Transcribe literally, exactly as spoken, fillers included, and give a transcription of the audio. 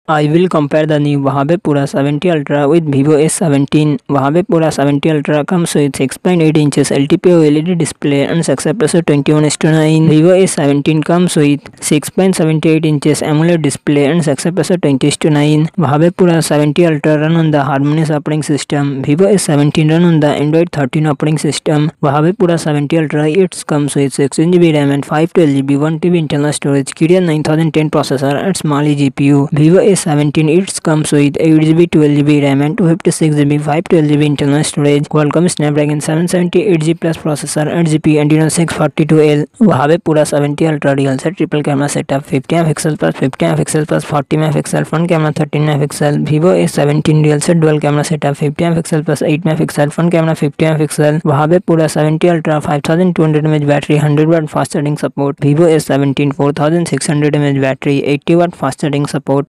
I will compare the new Mojave Pura seventy Ultra with Vivo S seventeen. Mojave Pura seventy Ultra comes with six point eight inches L T P O L E D display and success ratio twenty-one is to nine. Vivo S seventeen comes with six point seven eight inches AMOLED display and success ratio twenty is to nine. Mojave Pura seventy Ultra run on the Harmonious operating system. Vivo S seventeen run on the Android thirteen operating system. Mojave Pura seventy Ultra it comes with sixteen G B RAM and five twelve G B one T B internal storage, Kirin nine thousand ten processor and Mali G P U. Vivo S seventeen it comes with eight G B twelve G B RAM and two fifty-six G B five twelve G B internal storage, Qualcomm Snapdragon seven seventy-eight G plus processor and G P Adreno six forty-two L. Mojave Pura seventy Ultra real set triple camera setup, fifty megapixel plus fifty megapixel plus forty megapixel, front camera thirteen megapixel. Vivo S seventeen real set dual camera setup, fifty megapixel plus eight megapixel, front camera fifty megapixel. Mojave Pura seventy Ultra five thousand two hundred milliamp hour battery, one hundred watt fast charging support. Vivo S seventeen four thousand six hundred milliamp hour battery, eighty watt fast charging support.